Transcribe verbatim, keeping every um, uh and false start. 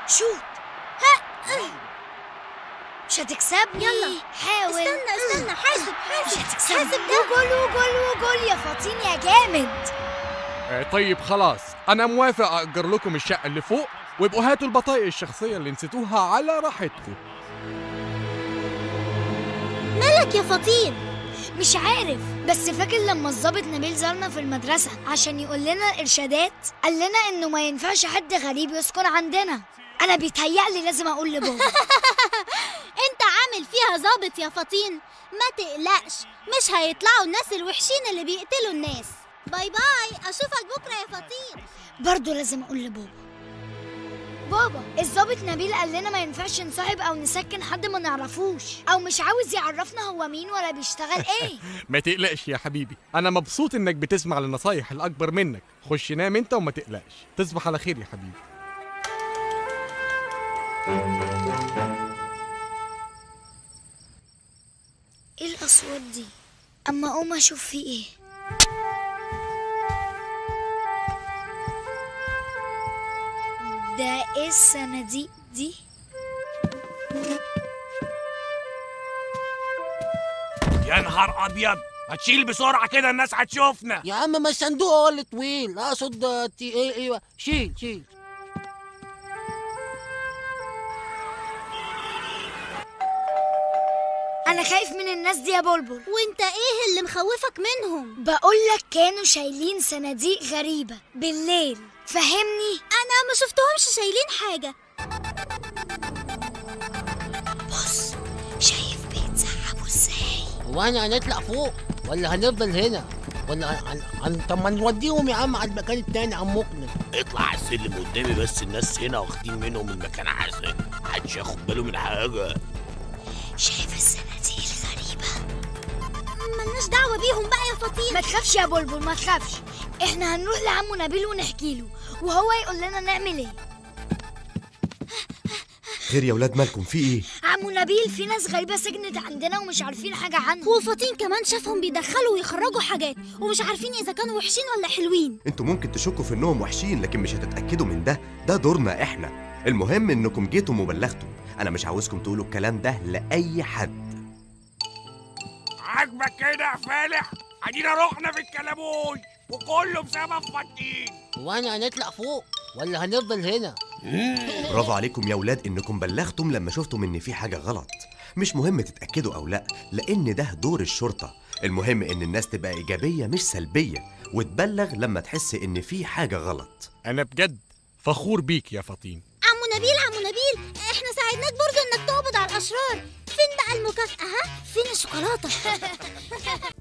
شوت. ها مش هتكسبني. يلا حاول. استنى استنى حاسب حاسب مش هتكسبني. حاسب ده. وجول وجول وجول يا فاطين يا جامد. آه، طيب خلاص، أنا موافق أأجر لكم الشقة اللي فوق، وابقوا هاتوا البطايق الشخصية اللي نسيتوها على راحتكم. مالك يا فطين؟ مش عارف، بس فاكر لما الظابط نبيل زارنا في المدرسة عشان يقول لنا الإرشادات، قال لنا إنه ما ينفعش حد غريب يسكن عندنا. أنا بيتهيألي لازم أقول لبابا. انت عامل فيها ظابط يا فطين، ما تقلقش، مش هيطلعوا الناس الوحشين اللي بيقتلوا الناس. باي باي، اشوفك بكره يا فطين. برضه لازم أقول لبابا. بابا، الظابط نبيل قال لنا ما ينفعش نصاحب أو نسكن حد ما نعرفوش، أو مش عاوز يعرفنا هو مين ولا بيشتغل إيه. ما تقلقش يا حبيبي، أنا مبسوط إنك بتسمع للنصايح الأكبر منك. خش نام أنت وما تقلقش. تصبح على خير يا حبيبي. إيه الأصوات دي؟ أما أقوم أشوف في إيه. ده إيه الصناديق دي؟ يا نهار ابيض، ما تشيل بسرعه كده الناس هتشوفنا. يا عم ما الصندوق هو اللي طويل، اقصد تي ايه ايوه شيل شيل. أنا خايف من الناس دي يا بلبل. وانت ايه اللي مخوفك منهم؟ بقولك كانوا شايلين صناديق غريبة بالليل، فهمني؟ انا ما شفتهمش شايلين حاجه. بص، شايف بيتسحبوا ازاي؟ هو احنا هنطلع فوق ولا هنفضل هنا؟ ولا هن... هن... طب ما نوديهم يا عم على المكان التاني عمقنا. اطلع على السلم قدامي، بس الناس هنا واخدين منهم المكان عسل، محدش ياخد باله من حاجه. شايف الصناديق الغريبة؟ ملناش دعوه بيهم بقى يا فطين. ما تخافش يا بلبل، ما تخافش. احنا هنروح لعمو نبيل ونحكي له، وهو يقول لنا نعمل ايه. خير يا ولاد، مالكم في ايه؟ عمو نبيل، في ناس غريبة سجنت عندنا ومش عارفين حاجة عنهم. وفطين كمان شافهم بيدخلوا ويخرجوا حاجات، ومش عارفين اذا كانوا وحشين ولا حلوين. انتوا ممكن تشكوا في انهم وحشين، لكن مش هتتأكدوا من ده، ده دورنا احنا. المهم انكم جيتم وبلغتم. انا مش عاوزكم تقولوا الكلام ده لأي حد. عاجبك كده يا فالح؟ ادينا رحنا في الكلاموش وكله بسبب فطين. هو احنا هنطلع فوق ولا هنفضل هنا؟ برافو عليكم يا ولاد انكم بلغتم لما شفتم ان في حاجة غلط. مش مهم تتأكدوا او لا، لان ده دور الشرطة. المهم ان الناس تبقى ايجابية مش سلبية، وتبلغ لما تحس ان في حاجة غلط. أنا بجد فخور بيك يا فطين. عمو نبيل عمو نبيل، احنا ساعدناك برضو انك تقبض على الاشرار. فين بقى المكافأة؟ ها؟ فين الشوكولاتة؟